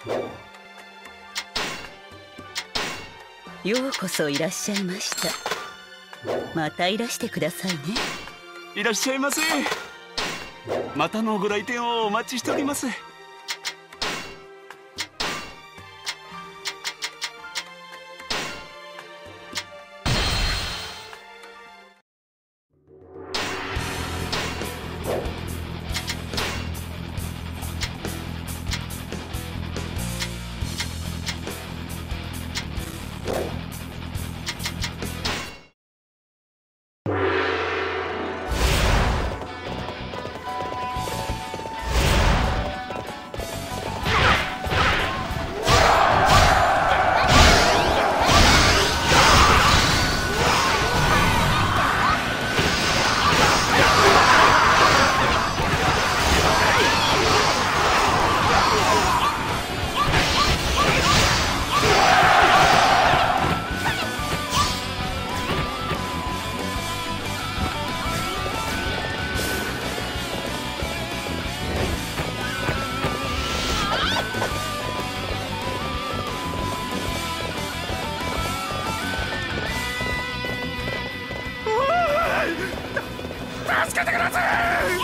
ようこそいらっしゃいました。またいらしてくださいね。 いらっしゃいませ。またのご来店をお待ちしております。助けてください。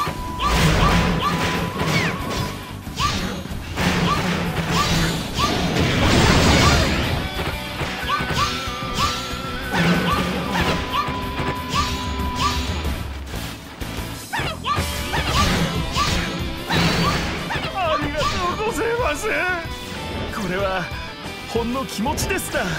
ありがとうございます。これはほんの気持ちですだ。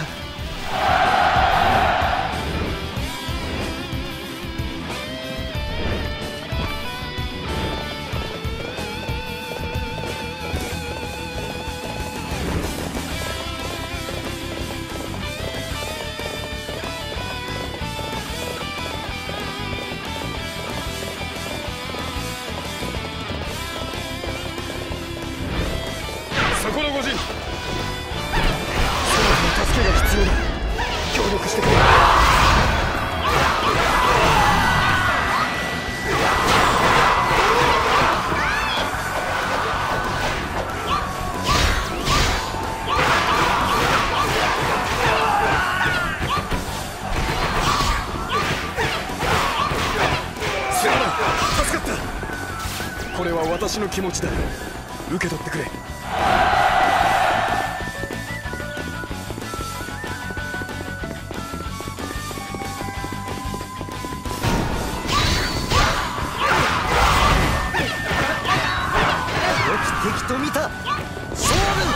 そこの御仁、そなたの助けが必要だ。協力してくれ。すまない、助かった。これは私の気持ちだ。受け取ってくれ。 敵と見た勝負。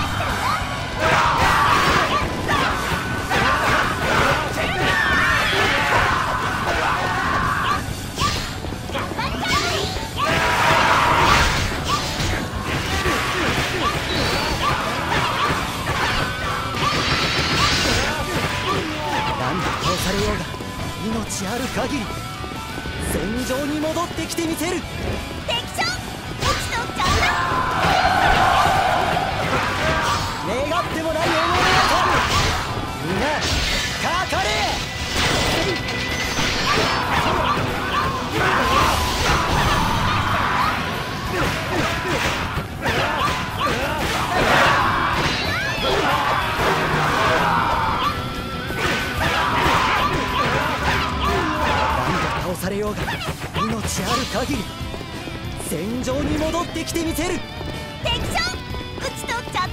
何で倒されようが命ある限り戦場に戻ってきてみせる。 敵将討ち取っちゃった。 願ってもない思いだとみんなかかれ。何が倒されようが命ある限り戦場に戻ってきてみせる。 敵将討ち取っちゃった。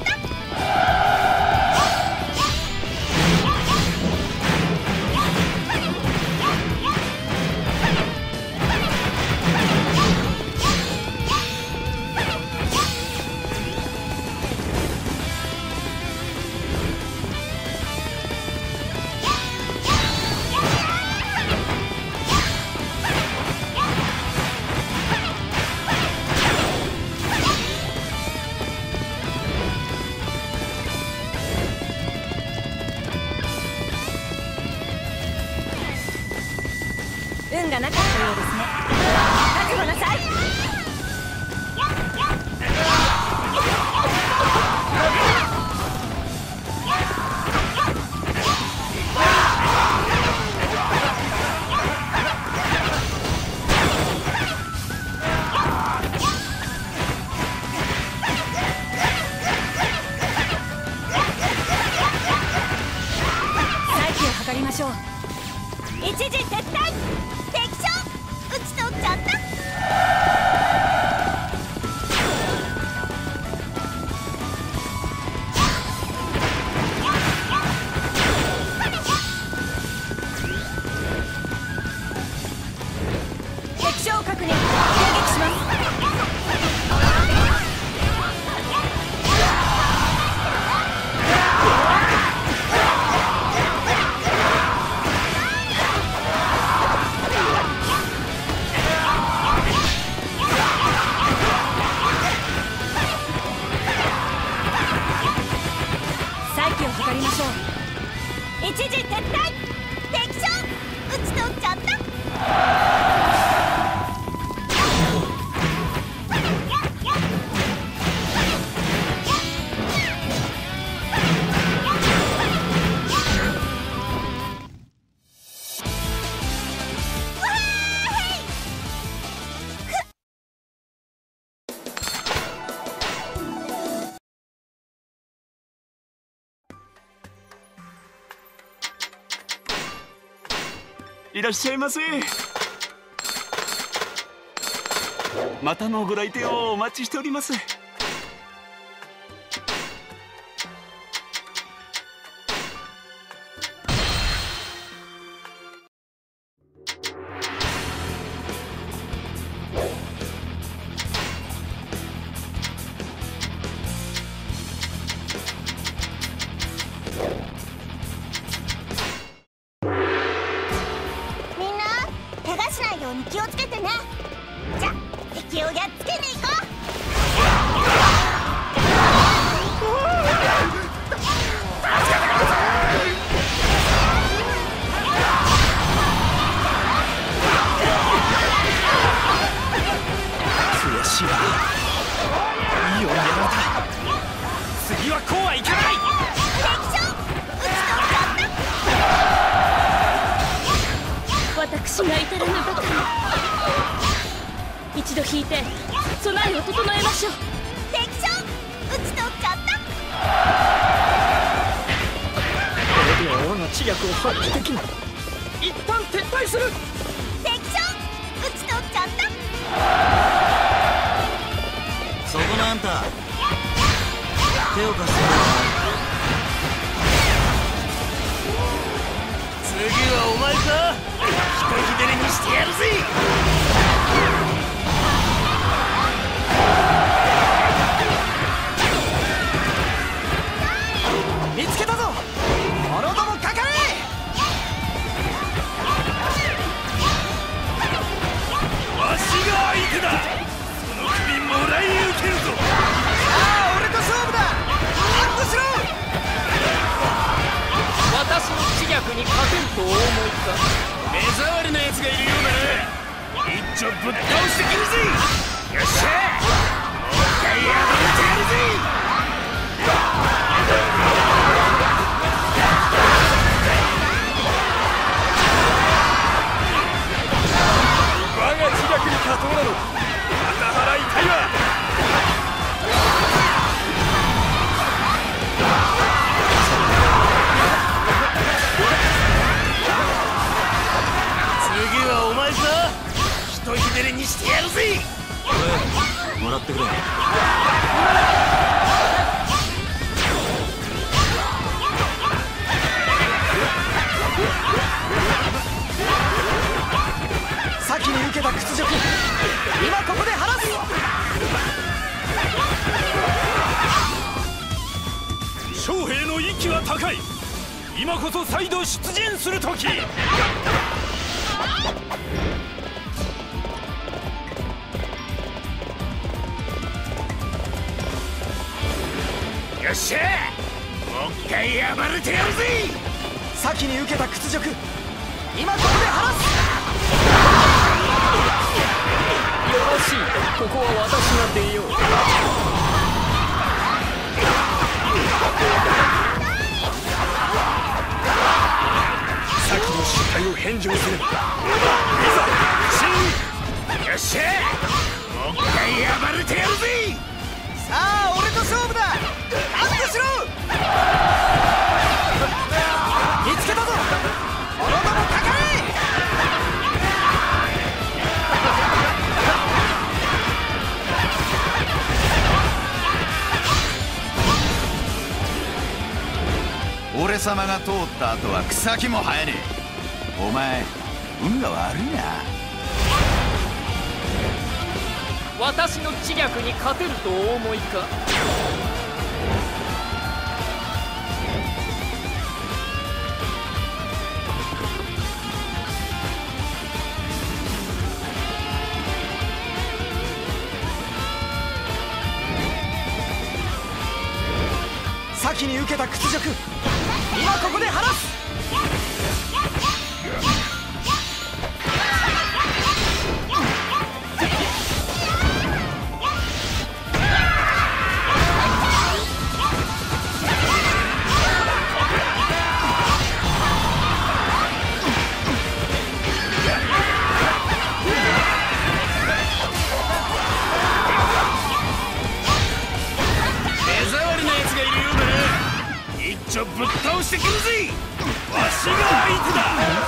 いらっしゃいませ。またのご来店をお待ちしております。 みんな怪我しないように気をつけてね。じゃあ敵をやっつけに行こう。 悔しいな。いいようにやられた。次はこうはいかない。 敵将撃ち取っちゃった。 私が至らぬばかり。一度引いて備えを整えましょう。 敵将撃ち取っちゃった。 これでは我が知略を発揮できない。一旦撤退する。 敵将撃ち取っちゃった。 そこのあんた、手を貸して。 次はお前か。ひとひねりにしてやるぜ。見つけたぞ。者どもかかれ。わしが相手だ。その首もらい受けるぞ。さあ俺と勝負だ。アップしろ。私の知略に勝てるとお思いか。目障りな奴がいるようだな。一丁ぶっ倒してくるぜ。よっしゃもう一回破ってやるぜ。我が知略に勝とうなどまた払いたいわ。次はお前か。ひとひねりにしてやるぜ。 これもらってくれ。 先に受けた屈辱、今ここで晴らす。将兵の息は高い。今こそ再度出陣する時。よっしゃもう一回暴れてやるぜ。先に受けた屈辱、今ここで晴らす。よろしい、ここは私が出よう。先の失態を返上すればいざ進。よっしゃもう一回暴れてやるぜ。さあ俺と勝負だ。アップしろ。見つけたぞ。者どもかかれ。 俺様が通った後は草木も生えねえ。お前運が悪いな。 私の知略に勝てるとお思いか。先に受けた屈辱、今ここで晴らす。ぶっ倒してくるぜ。わしが相手だ。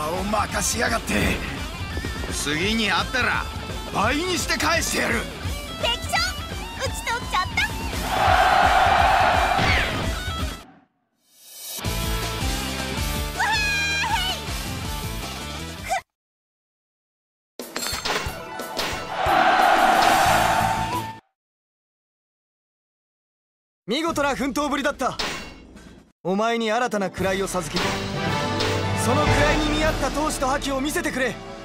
場を任しやがって。次に会ったら倍にして返してやる。 敵将討ち取っちゃった。 見事な奮闘ぶりだった。お前に新たな位を授ける。その位に見合った闘志と覇気を見せてくれ。